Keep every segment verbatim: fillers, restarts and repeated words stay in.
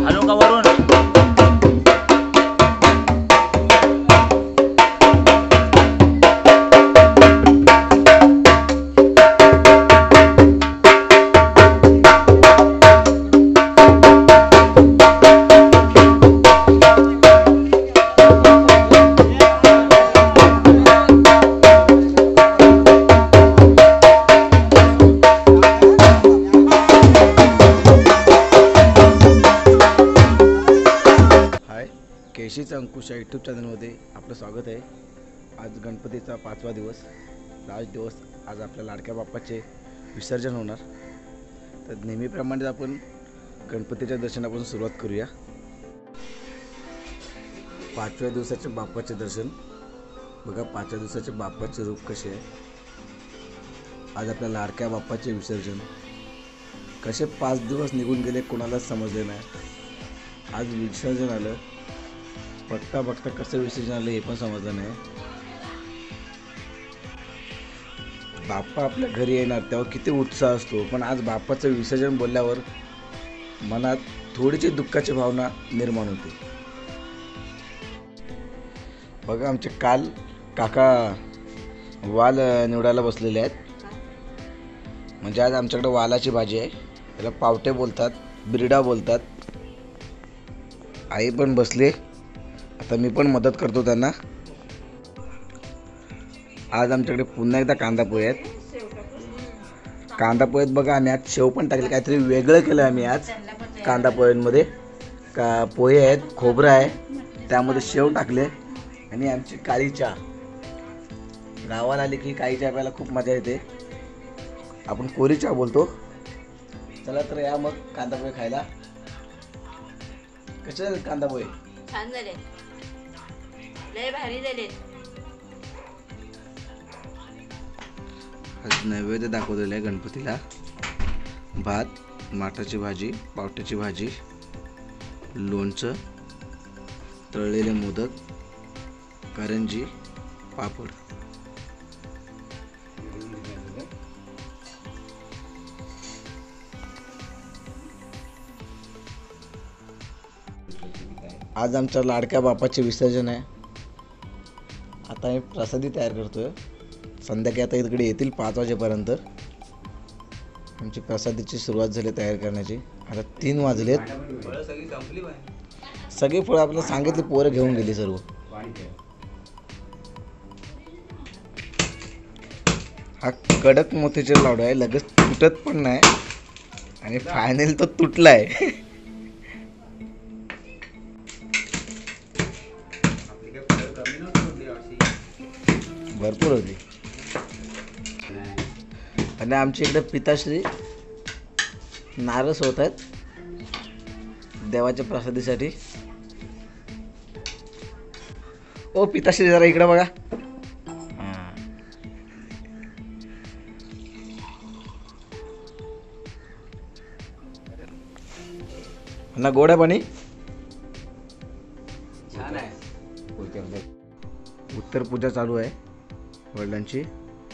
Hello का वरून केशीचा अंकुश या यूट्यूब चॅनलमध्ये आपलं स्वागत आहे। आज गणपतीचा पाचवा दिवस, लास्ट दिवस। आज आपल्या लाडक्या बाप्पाचे विसर्जन होणार। तर नेहमीप्रमाणे आपण गणपतीच्या दर्शनापासून सुरुवात करूया। पाचव्या दिवसाचे बाप्पाचे दर्शन बघा। पाचव्या दिवसाचे बाप्पाचे रूप कसे आहे। आज आपल्या लाडक्या बाप्पाचे विसर्जन। कसे पाच दिवस निघून गेले कोणालाच समजले नाही। आज विसर्जन आलं, बघता बघता कसं विसर्जन आलं हे पण समजलं नाही। बाप्पा आपल्या घरी येणार तेव्हा किती उत्साह असतो, पण आज बाप्पाचं विसर्जन बोलल्यावर मनात थोडीशी दुःखाची भावना निर्माण होते। बघा आमचे काल काका वाल निवडायला बसलेले आहेत। म्हणजे आज आमच्याकडे वालाची भाजी आहे, त्याला पावटे बोलतात, बिरडा बोलतात। आई पण बसले, आता मी पण मदत करतो त्यांना। आज आमच्याकडे पुन्हा एकदा कांदा पोहे आहेत। कांदा पोहेत बघा आम्ही आज शेव पण टाकले, काहीतरी वेगळं केलं आम्ही आज कांदा पोह्यांमध्ये। का पोहे आहेत, खोबरं आहे, त्यामध्ये शेव टाकले आणि आमची काळी चहा। गावाला आली की काळी चहा प्यायला खूप मजा येते, आपण कोरी चहा बोलतो। चला तर या मग कांदा पोहे खायला। कसे झाले कांदा पोहे? छान झाले, लय भारी झाले। आज नैवेद्य दाखवलेलं आहे गणपतीला। भात, माठाची भाजी, पावट्याची भाजी, लोणचं, तळलेले मोदक, करंजी, पापड। आज आमच्या लाडक्या बाप्पाचे विसर्जन आहे। आता मी प्रसादी तयार करतोय। संध्याकाळी आता इकडे येतील पाच वाजेपर्यंत। आमची प्रसादीची सुरुवात झाली तयार करण्याची। आता तीन वाजलेत। सगळी फळं आपल्याला सांगितली, पोरं घेऊन गेली सर्व। हा कडक मोतीचूर लाडू आहे, लगेच तुटत पण नाही आणि फायनल तो तुटलाय। भरपूर होती। आणि आमच्या इकडे पिताश्री नारस होत आहेत देवाच्या प्रसादीसाठी। ओ पिताश्री जरा इकडे बघा। ना गोड आहे पाणी, छान आहे। उत्तर पूजा चालू आहे वडिलांची।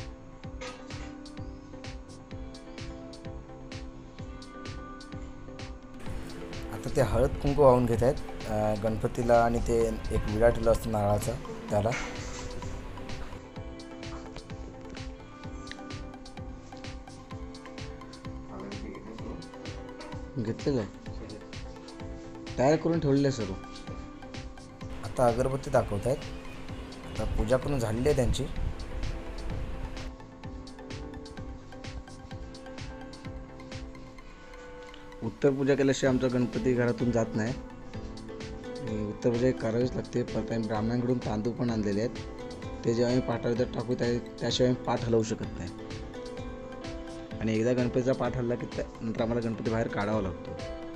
आता ते हळद कुंकू वाहून घेत आहेत गणपतीला, आणि ते एक विडा ठेवला असतो नारळाचा त्याला। घेतलेलं आहे, तयार करून ठेवलेलं आहे सर्व। आता अगरबत्ती दाखवत आहेत। आता पूजा करून झालेली आहे त्यांची। उत्तर पूजा केल्याशिवाय आमचा गणपती घरातून जात नाही। उत्तर पूजा करावीच लागते। परत आम्ही ब्राह्मणांकडून तांदूळ पण आणलेले आहेत, ते जेव्हा आम्ही पाठावर टाकू त्याशिवाय आम्ही पाठ हलवू शकत नाही। आणि एकदा गणपतीचा पाठ हलला की नंतर आम्हाला गणपती बाहेर काढावा लागतो।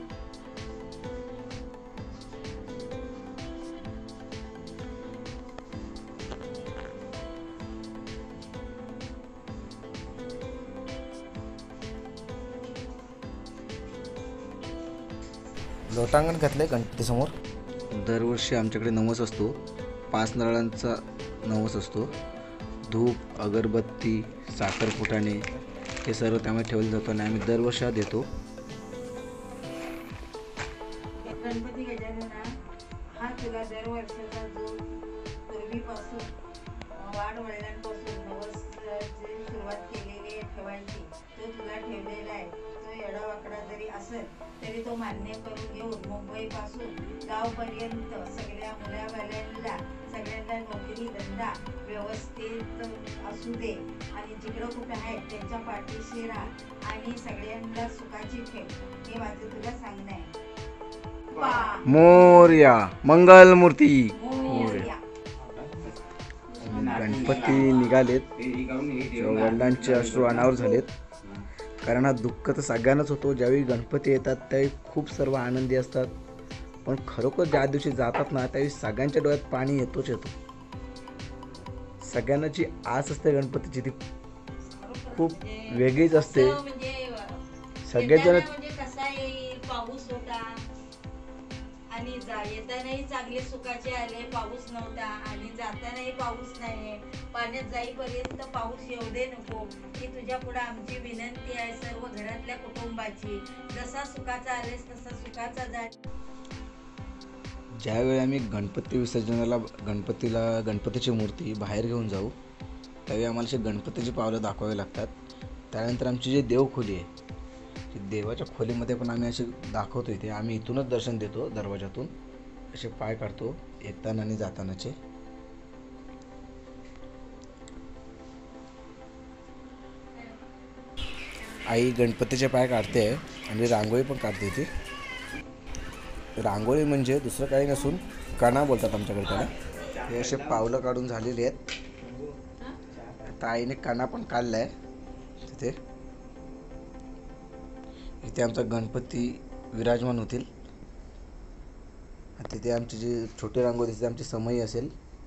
लोटांगण घातलंय गणपती समोर। दरवर्षी आमच्याकडे नवस असतो, पाच नारळांचा नवस असतो। धूप, अगरबत्ती, साखर फुटाणे हे सर्व त्यामध्ये ठेवलं जातं आणि आम्ही दरवर्षी देतो। गणपती गजानना हा तुला दर वर्षाचा जो पूर्वीपासून वाढ वडिलांपासून नवसाची सुरुवात केलेली आहे ठेवायची, तो तुला ठेवलेला आहे. तो एडावाकडा जरी असेल तरी तो मान्य करून घेऊन मुंबईपासून गावपर्यंत सगळ्या मुलाबाल्यांना सगळ्यांना नोकरी धंदा व्यवस्थित असू दे आणि जिकडं कुठं आहे त्यांच्या पाठीशी राहा आणि सगळ्यांना सुखाची ठेव. हे माझं तुला सांगणं आहे. मोरया मंगल मूर्ती. मोरया. गणपती निघालेत, वडिलांचे अश्रू अनावर झालेत. कारण हा दुःख तर सगळ्यांनाच होतो. ज्यावेळी गणपती येतात त्यावेळी खूप सर्व आनंदी असतात, पण खरोखर ज्या दिवशी जातात ना त्यावेळी सगळ्यांच्या डोळ्यात पाणी येतोच येतो. सगळ्यांना जी आस असते गणपतीची ती खूप वेगळीच असते. सगळेजण कसा येईल, पाऊस होता आणि जा येतानाही चांगले सुखाचे आले, पाऊस नव्हता आणि जातानाही पाऊस नाही. पाण्यात जाईपर्यंत पाऊस येऊ दे नको ही तुझ्या पुढे आमची विनंती आहे सर्व घरातल्या कुटुंबाची. जसा सुखाचा आलेस तसा सुखाचा जा. ज्यावेळी आम्ही गणपती विसर्जनाला गणपतीला गणपतीची मूर्ती बाहेर घेऊन जाऊ त्यावेळी आम्हाला अशी गणपतीची पावलं दाखवावी लागतात. त्यानंतर आमची जी देवखोली आहे देवाच्या खोलीमध्ये पण आम्ही असे दाखवतो. इथे आम्ही इथूनच दर्शन देतो, दरवाजातून असे पाय काढतो येताना आणि जातानाचे. आई गणपतीचे पाय काढते आणि रांगोळी पण काढते. ती रांगोळी म्हणजे दुसरं काही नसून कणा बोलतात आमच्याकडे त्याला. हे असे पावलं काढून झालेली आहेत. आता आईने कणा पण काढला आहे. तिथे इथे आमचा गणपती विराजमान होतील. तिथे आमची जी छोटी रांगोळी तिथे आमची समई असेल.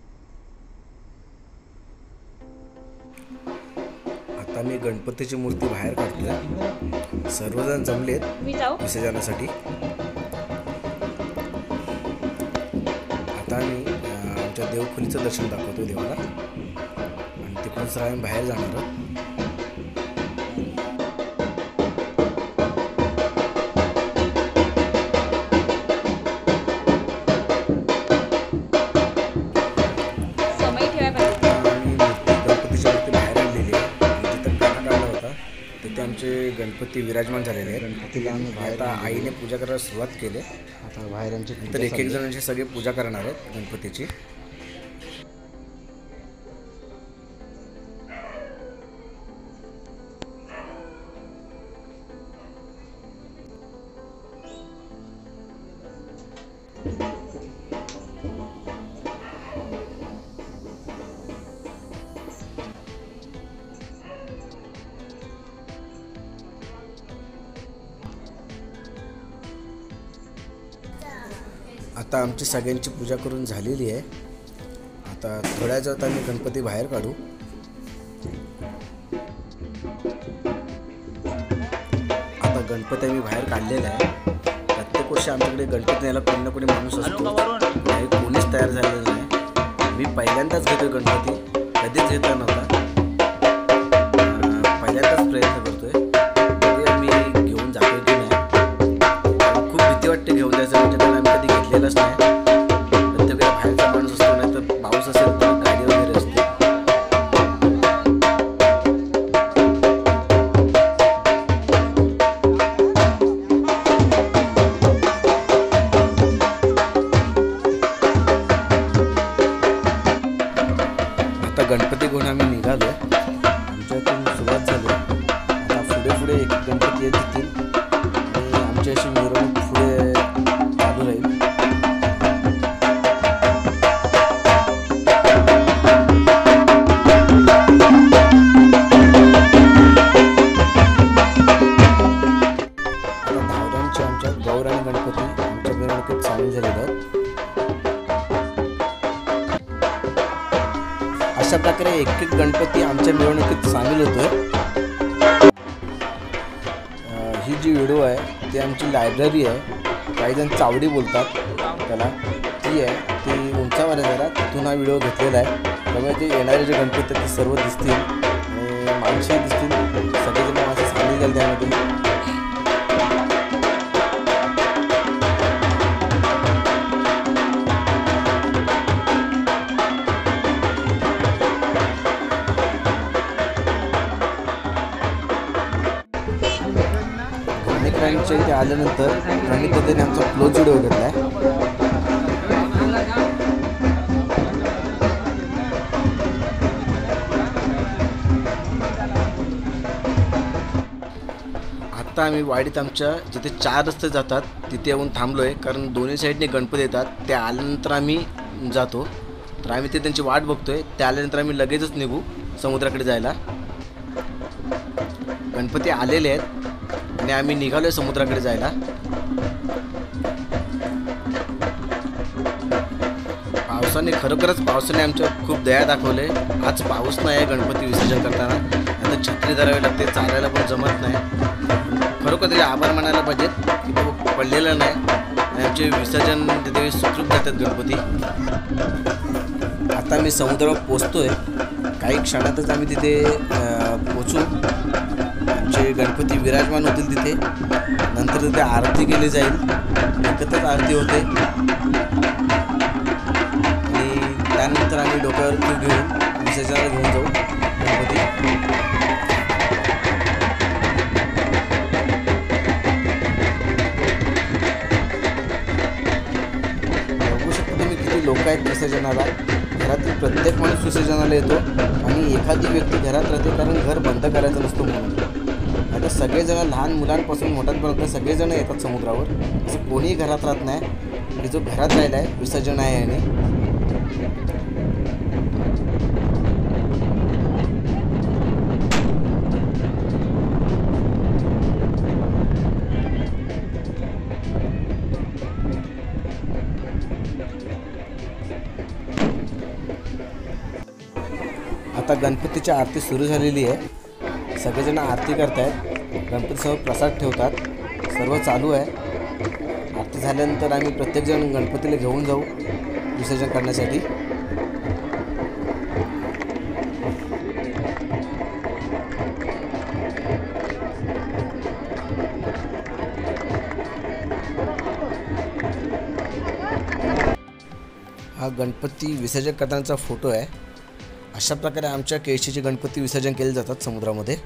आता मी गणपतीची मूर्ती बाहेर काढतोय. सर्वजण जमलेत विसर्जनासाठी. आता मी आमच्या देवखोलीचं दर्शन दाखवतो देवाला आणि तिकडून सरळ आम्ही बाहेर जाणार आहोत. आमचे गणपती विराजमान झालेले आहेत. गणपतीला आम्ही बाहेर आता आईने पूजा करायला सुरुवात केली. आता बाहेर आमचे तर एक एक जणांची सगळे पूजा करणार आहेत गणपतीची. आता आमची सगळ्यांची पूजा करून झालेली आहे. आता थोड्या वेळात आम्ही गणपती बाहेर काढू. आता गणपती आम्ही बाहेर काढलेला आहे. प्रत्येक वर्षी आमच्याकडे गणपती न्यायला कोणी ना कोणी माणूस असतो. काही कोणीच तयार झालेलं नाही. मी पहिल्यांदाच घेतोय गणपती, कधीच घेतला नव्हता. पहिल्यांदाच प्रयत्न करतोय. मी घेऊन जातोय की नाही खूप भीती वाटते घेऊन जायचं म्हणजे. त्याला आम्ही कधी घेतलेलंच नाही. प्रत्येक वेळा बाहेरचा माणूस असतो नाही तर पाऊस असेल तर गाडी वगैरे असते. आता गणपती घेऊन आम्ही निघालो. आमच्या इथून सुरुवात झाली. आता पुढे पुढे एक गणपती येत येतील आणि आमची अशी मिरवणूक पुढे चालू राहील. आता धावड्यांचे आमच्या गौर आणि गणपती आमच्या मिरवणुकीत सामील झालेले आहेत. अशा प्रकारे एक एक गणपती आमच्या मिरवणुकीत सामील होतोय. ही जी व्हिडिओ आहे ती आमची लायब्ररी आहे. काही जण चावडी बोलतात त्याला, ती आहे. ती उंचावर आहे जरा, तिथून हा व्हिडिओ घेतलेला आहे. त्यामुळे ते येणारे जे गणपती ते सर्व दिसतील आणि माणसंही दिसतील. सगळेजण माणसं सामील झाले त्यामध्ये. आल्यानंतर आम्ही तिथे आमचा क्लोज व्हिडिओ घेतला आहे. आता आम्ही वाडीत आमच्या जिथे चार रस्ते जातात तिथे येऊन थांबलो आहे, कारण दोन्ही साईडने गणपती येतात. ते आल्यानंतर आम्ही जातो. तर आम्ही ते त्यांची वाट बघतोय. ते आल्यानंतर आम्ही लगेचच निघू समुद्राकडे जायला. गणपती आलेले आहेत आणि आम्ही निघालो आहे समुद्राकडे जायला. पावसाने खरोखरच पावसाने आमच्या खूप दया दाखवले. आज पाऊस नाही आहे गणपती विसर्जन करताना. आता छत्री धरावी लागते, चालायला पण जमत नाही. खरोखर त्याचे आभार मानायला पाहिजेत की तो पडलेला नाही आणि आमचे विसर्जन तिथे सुखरूप जातात गणपती. आता मी समुद्रावर पोचतोय. काही क्षणातच आम्ही तिथे पोचू. आमचे गणपती विराजमान होतील तिथे. नंतर तिथे आरती केली जाईल. एकत्रच आरती होते आणि त्यानंतर आम्ही डोक्यावर घेऊन विसर्जनाला घेऊन जाऊ गणपती. लोक आहेत विसर्जनाला. घरातील प्रत्येक माणूस विसर्जनाला येतो आणि एखादी व्यक्ती घरात राहते, कारण घर बंद करायचं नसतं म्हणून. आता सगळेजण लहान मुलांपासून मोठ्यांपर्यंत सगळेजण येतात समुद्रावर. असं कोणीही घरात राहत नाही की जो घरात राहिला आहे विसर्जन आहे आणि आता गणपतीची आरती सुरू झालेली आहे. सगळेजण आरती करत आहेत. गणपतीसमोर प्रसाद ठेवतात. सर्व चालू आहे. आरती झाल्यानंतर आम्ही प्रत्येकजण गणपतीला घेऊन जाऊ विसर्जन करण्यासाठी. हा गणपती विसर्जन करतानाचा फोटो आहे. अशा प्रकारे आमच्या केळशीचे गणपती विसर्जन केले जातात समुद्रामध्ये.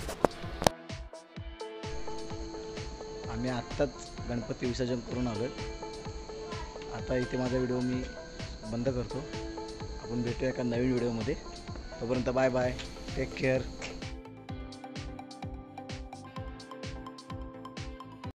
आम्ही आत्ताच गणपती विसर्जन करून आलो. आता इथे माझा व्हिडिओ मी बंद करतो. आपण भेटूया एका नवीन व्हिडिओमध्ये. तोपर्यंत बाय बाय. Take care.